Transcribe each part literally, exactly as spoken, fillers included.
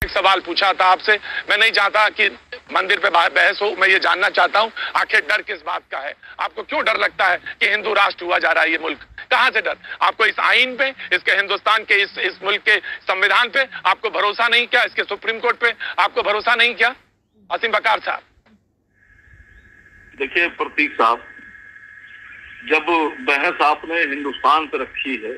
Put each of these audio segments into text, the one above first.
एक सवाल पूछा था आपसे। मैं नहीं चाहता कि मंदिर पे बहस हो, मैं ये जानना चाहता हूँ आखिर डर किस बात का है? आपको क्यों डर लगता है कि हिंदू राष्ट्र हुआ जा रहा है ये मुल्क? कहां से डर? आपको इस आईन पे, इसके हिंदुस्तान के इस इस मुल्क के संविधान पे आपको भरोसा नहीं क्या? इसके सुप्रीम कोर्ट पे आपको भरोसा नहीं क्या? असीम बकार साहब, देखिए प्रतीक साहब, जब बहस आपने हिंदुस्तान पे रखी है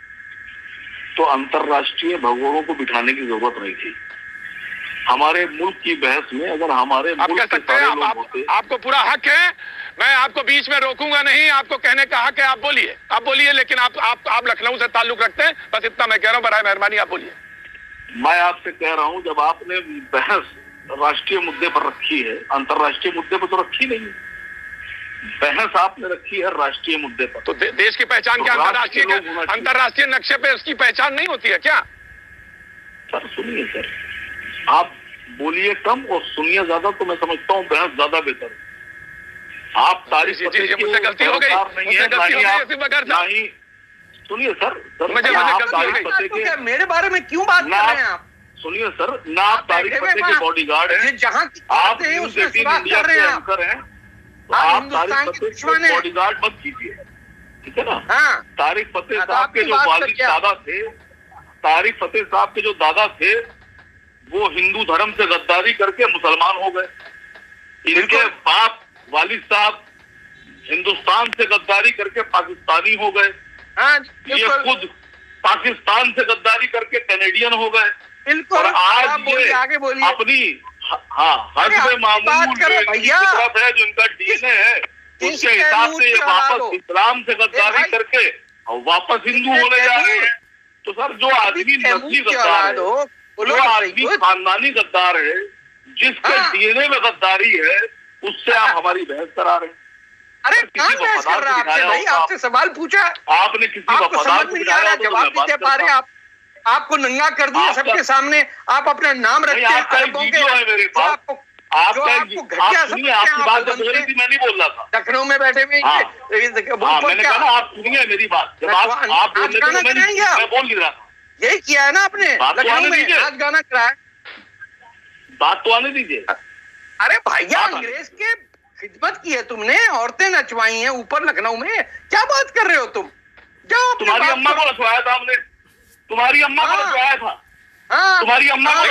तो अंतर्राष्ट्रीय भगोड़ों को बिठाने की जरूरत नहीं थी। हमारे मुल्क की बहस में अगर हमारे आप कह सकते हैं, आप, आप, आपको पूरा हक है, मैं आपको बीच में रोकूंगा नहीं, आपको कहने का हक है, आप बोलिए, आप बोलिए, लेकिन आप आप आप लखनऊ से ताल्लुक रखते हैं, बस इतना मैं कह रहा हूं, बराए मेहरबानी आप बोलिए। मैं आपसे कह रहा हूं, जब आपने बहस राष्ट्रीय मुद्दे पर रखी है, अंतर्राष्ट्रीय मुद्दे पर तो रखी नहीं, बहस आपने रखी है राष्ट्रीय मुद्दे पर। तो दे, देश की पहचान क्या अंतर्राष्ट्रीय अंतर्राष्ट्रीय नक्शे पे उसकी पहचान नहीं होती है क्या? सर सुनिए सर, आप बोलिए कम और सुनिए ज्यादा, तो मैं समझता हूँ बहस ज्यादा बेहतर है। आप तारीफ मुझसे गलती हो गई, मुझसे गलती हो गई, सुनिए सर, सर मुझे क्या मेरे बारे में क्यों बात कर रहे हैं आप? सुनिए सर, ना आप तारीफ फतेह के बॉडीगार्ड हैं, जहाँ आप न्यूज़ एटीन इंडिया के एंकर हैं, तो आप तारिक फतेह के बॉडीगार्ड मत कीजिए, ठीक है ना? हाँ। तारिक फतेह साहब के जो वालिद दादा थे, तारिक फतेह साहब के जो दादा थे, वो हिंदू धर्म से गद्दारी करके मुसलमान हो गए। इनके बाप वालिद साहब हिंदुस्तान से गद्दारी करके पाकिस्तानी हो गए। ये खुद पाकिस्तान से गद्दारी करके कैनेडियन हो गए। बिल्कुल, आज ये आगे बोलिए अपनी हाँ हज में मामूल भैया है जो इनका डीएनए है, उसके हिसाब से ये वापस इस्लाम से गद्दारी करके वापस हिंदू होने जा रहे हैं। तो सर, जो आदमी नस्ली गद्दार है, जो आदमी खानदानी गद्दार है, जिसके डीएनए में गद्दारी है, उससे आप हमारी बहस करा रहे हैं। अरे कहाँ बहस कर रहा है आपसे भाई? आपसे सवाल पूछा, आपने किसी वफादार को दिखाया, जवाब नहीं दे पा रहे आप, आपको नंगा कर दिया सबके सामने, आप अपना नाम रखते हैं आपको आपको घटिया समझते हैं। आपकी बात बोल रही थी, मैं नहीं बोल रहा था, लखनऊ में बैठे हुए मैंने कहा ना, आप सुनिए मेरी बात, जब आप आप बोल रहे थे मैं बोल नहीं रहा था। यही किया है ना आपने लखनऊ में, आज गाना कराया, बात तो आने दीजिए। अरे भैया, अंग्रेज के खिदमत की है तुमने, औरतें नचवाई हैं ऊपर लखनऊ में, क्या बात कर रहे हो तुम? जाओ, तुम्हारी अम्मा को नचवाया था हमने, तुम्हारी अम्मा को नचवाया था, तुम्हारी अम्मा को।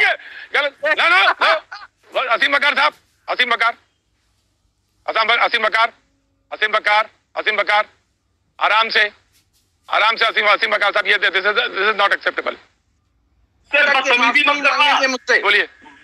असीम बकार साहब, असीम बकार, असीम बकार, असीम बकार, असीम बकार, आराम से, आराम से असीम असीम बकार साहब, ये दिस इज नॉट एक्सेप्टेबल। बोलिए,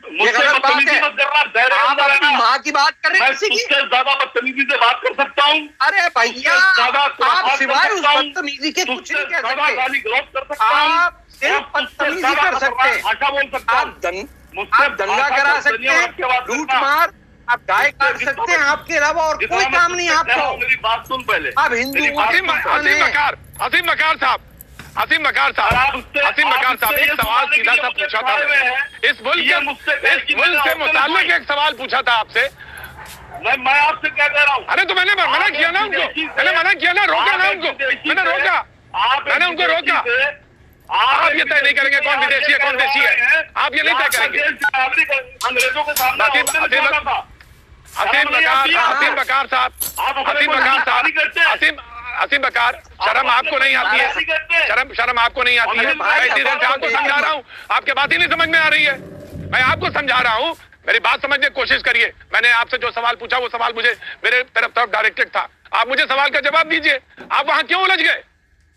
माँ की बात कर रहे हैं, किसी की ज्यादा बदतमीजी से बात कर सकता हूँ? अरे भैया, आप सिवाय उस बदतमीजी के कुछ नहीं कह सकते, गाली गलौज कर सकता हूँ, आप सिर्फ बदतमीजी कर सकते हैं, भाषा बोल सकता हूँ, आप दंगा करा सकते हैं, लूट मार आप गाय कर सकते हैं, आपके अलावा और कोई काम नहीं आपको। मेरी बात सुन पहले, आप हिंदू। असीम बकार, असीम बकार साहब, असीम बकार साहब, असीम बकार साहब, एक सवाल सीधा सा पूछा था, इस मुल्क के इस मुल्क से मुताल्लिक एक सवाल पूछा था आपसे। मैं मैं आपसे क्या कह रहा हूँ? अरे तो मैंने मना किया ना उनको, मैंने मना किया ना, रोका ना उनको, मैंने रोका, मैंने उनको रोका। आप ये तय नहीं करेंगे कौन विदेशी है कौन देशी है, आप ये नहीं तय करेंगे। अंग्रेजों के सामने असीम बकार, असीम बकार साहब, असीम बकार साहब, असीम असीम बकार, शर्म आपको नहीं आती है? शर्म शर्म आपको नहीं आती है? मैं इतनी देर से आपको समझा रहा हूँ, आपके बात ही नहीं समझ में आ रही है। मैं आपको समझा रहा हूँ, मेरी बात समझने की कोशिश करिए। मैंने आपसे जो सवाल पूछा वो सवाल मुझे मेरे तरफ तरफ डायरेक्टेड था, आप मुझे सवाल का जवाब दीजिए। आप वहां क्यों उलझ गए?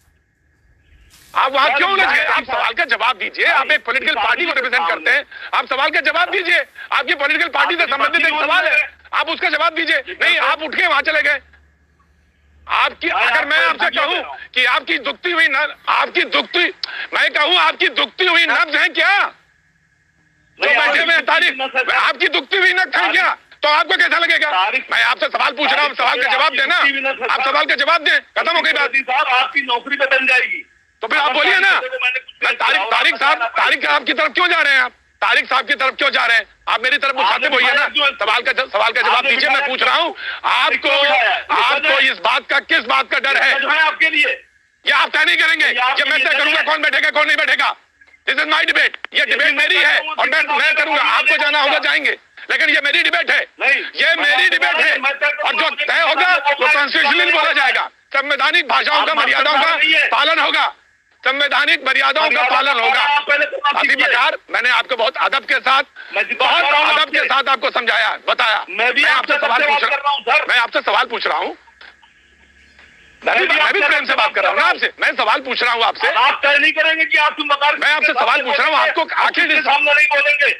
आप वहां क्यों उलझ गए? आप सवाल का जवाब दीजिए। आप एक पॉलिटिकल पार्टी को रिप्रेजेंट करते हैं, आप सवाल का जवाब दीजिए। आपकी पॉलिटिकल पार्टी से संबंधित एक सवाल है, आप उसका जवाब दीजिए। नहीं, आप उठ के वहां चले गए। आपकी अगर मैं आपसे कहूं कि आपकी दुखती हुई न आपकी दुखती मैं कहूं आपकी दुखती हुई नब्ज है क्या जो बैठे हुए तारीख, आपकी दुखती हुई नब्ज है क्या, तो आपको कैसा लगेगा? मैं आपसे सवाल पूछ रहा हूं, सवाल का जवाब देना, आप सवाल का जवाब दें, खत्म हो गई बात। साहब आपकी नौकरी पे बन जाएगी, तो फिर आप बोलिए ना। तारिक तारिक साहब तारिक साहब की तरफ क्यों जा रहे हैं आप? तारिक साहब की तरफ क्यों जा रहे हैं आप? मेरी तरफ मुखातिब होइए ना, सवाल का सवाल का जवाब दीजिए। मैं पूछ रहा हूँ आपको, आपको इस बात का किस बात का डर है? आपके लिए ये आप तय नहीं करेंगे, ये मैं तय करूंगा कौन बैठेगा कौन नहीं बैठेगा, दिस इज माई डिबेट, ये डिबेट मेरी है और मैं मैं करूंगा, आपको जाना होगा जाएंगे, लेकिन ये मेरी डिबेट है, ये मेरी डिबेट है और जो तय होगा वो कॉन्स्टिट्यूशनली बोला जाएगा, संवैधानिक भाषाओं का मर्यादाओं का पालन होगा, संवैधानिक मर्यादाओं का पालन होगा। असीम बकार, मैंने आपको बहुत अदब के साथ बहुत अदब के साथ आपको समझाया, बताया, मैं भी आपसे सवाल पूछ रहा हूँ, मैं आपसे सवाल पूछ रहा हूँ, मैं भी, मैं भी प्रेम से बात कर रहा हूँ ना आपसे, मैं सवाल पूछ रहा हूँ आपसे, आप तय नहीं करेंगे कि आप तुम बता, मैं आपसे सवाल पूछ रहा हूँ, आपको आखिर सामने नहीं बोलेंगे।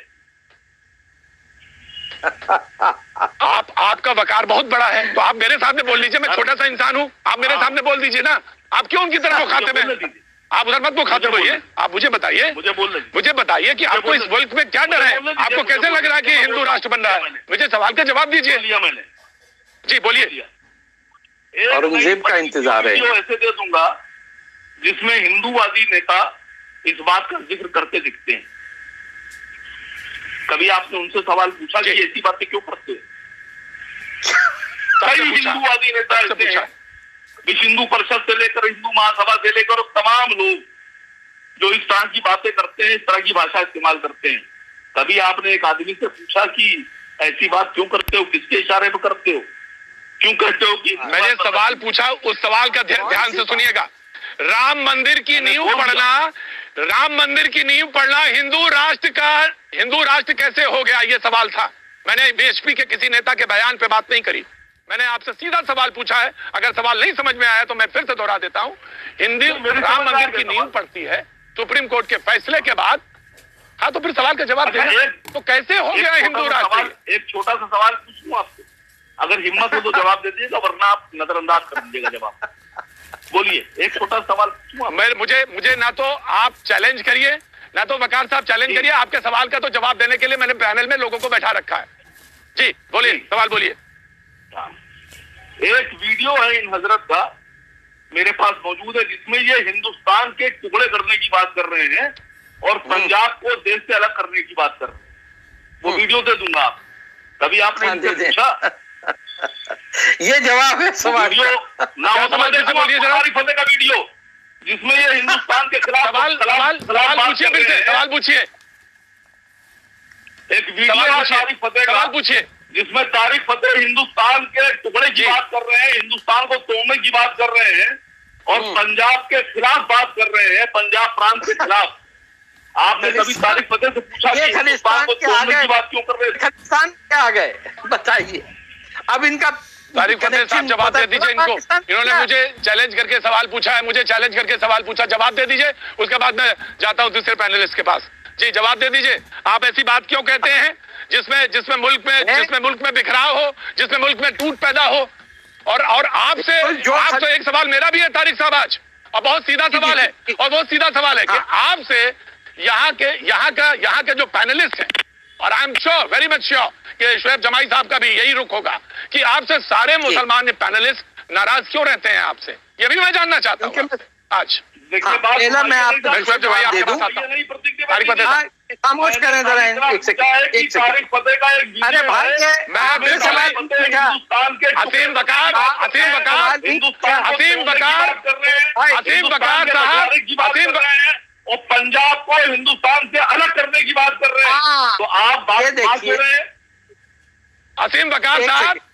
आप आपका वकार बहुत बड़ा है, तो आप मेरे सामने बोल लीजिए, मैं छोटा सा इंसान हूँ, आप मेरे सामने बोल दीजिए ना, आप क्यों उनकी तरफ मुखातिब हैं? आप उधर मत मुखातिब होइए, आप मुझे बताइए, मुझे बोल मुझे बताइए कि आपको इस मुल्क में क्या डर है, आपको कैसे लग रहा है कि हिंदू राष्ट्र बन रहा है? मुझे सवाल का जवाब दीजिए। मैंने जी बोलिए। औरंगजेब का इंतजार है, ऐसे दे दूंगा जिसमें हिंदूवादी नेता इस बात का जिक्र करते दिखते हैं। कभी आपने उनसे सवाल पूछा कि ऐसी बातें क्यों करते हैं? कई हिंदूवादी नेता ऐसे हैं, विश्व हिंदू परिषद से लेकर हिंदू महासभा से लेकर तमाम लोग जो इस तरह की बातें करते हैं, इस तरह की भाषा इस्तेमाल करते हैं। कभी आपने एक आदमी से पूछा कि ऐसी बात क्यों करते हो, किसके इशारे पर करते हो, क्यों कहते हो कि मैंने सवाल पूछा, उस सवाल का ध्यान से सुनिएगा। राम मंदिर की नींव पढ़ना, राम मंदिर की नींव पढ़ना हिंदू राष्ट्र का, हिंदू राष्ट्र कैसे हो गया, ये सवाल था। मैंने बीएचपी के किसी नेता के बयान पे बात नहीं करी, मैंने आपसे सीधा सवाल पूछा है। अगर सवाल नहीं समझ में आया तो मैं फिर से दोहरा देता हूँ। हिंदी राम मंदिर की नींव पड़ती है सुप्रीम कोर्ट के फैसले के बाद। हाँ तो फिर सवाल का जवाब देना, तो कैसे हो गया हिंदू राष्ट्र? एक छोटा सा सवाल पूछूं आपसे, अगर हिम्मत हो तो जवाब दे दीजिएगा, वरना आप नजरअंदाज कर दीजिएगा जवाब। बोलिए, एक छोटा सवाल पूछूं। मैं मुझे मुझे ना तो आप चैलेंज करिए, ना तो वकार साहब चैलेंज करिए। आपके सवाल का तो जवाब देने के लिए मैंने पैनल में लोगों को बैठा रखा है। जी बोलिए, सवाल बोलिए। एक वीडियो है इन हजरत का मेरे पास मौजूद है, जिसमें ये हिंदुस्तान के टुकड़े करने की बात कर रहे हैं और पंजाब को देश से अलग करने की बात कर रहे हैं। वो वीडियो दे दूंगा आप, कभी आपने इनसे पूछा? ये जवाब है सवाल वीडियो ना हो समझ से बोलिए जरा। फतेह का वीडियो जिसमें ये हिंदुस्तान के खिलाफ सवाल सवाल सवाल पूछिए, फिर से सवाल पूछिए। एक वीडियो है तारिक फतेह का, सवाल पूछिए, जिसमें तारिक फतेह हिंदुस्तान के टुकड़े की बात कर रहे हैं, हिंदुस्तान को तोड़ने की बात कर रहे हैं और पंजाब के खिलाफ बात कर रहे हैं, पंजाब प्रांत के खिलाफ। आपने कभी तारिक फतेह से पूछा कि हिंदुस्तान को तोड़ने की बात क्यों कर रहे हैं? खालिस्तान क्या आ गए बताइए। अब इनका तारिक फतेह साहब जवाब दे दीजिए इनको। इन्होंने मुझे चैलेंज करके सवाल पूछा है, मुझे चैलेंज करके सवाल पूछा, जवाब दे दीजिए। उसके बाद मैं जाता हूं दूसरे पैनलिस्ट के पास। जी जवाब दे दीजिए। आप ऐसी बात क्यों कहते हैं जिसमें जिसमें मुल्क में जिसमें मुल्क में बिखराव हो, जिसमें मुल्क में टूट पैदा हो? और और आपसे आपसे एक सवाल मेरा भी है तारिक साहब आज, और बहुत सीधा सवाल है, और बहुत सीधा सवाल है कि आपसे यहाँ के यहाँ का यहाँ के जो पैनलिस्ट हैं, और I am sure, very much sure कि शुएब जमाई साहब का भी यही रुख होगा कि आपसे सारे मुसलमान पैनलिस्ट नाराज क्यों रहते हैं आपसे, ये भी मैं जानना चाहता हूँ आज। पहला मैं आपको दे दूं, खामोश करें जरा एक सेकंड, एक सेकंड। अरे भाई मैं आपसे सवाल, असीम बकार, असीम बकार, असीम बकार, असीम बकार साहब, असीम और पंजाब को हिंदुस्तान से अलग करने की बात कर रहे हैं, तो आप बात कर रहे हैं। असीम बकार साहब,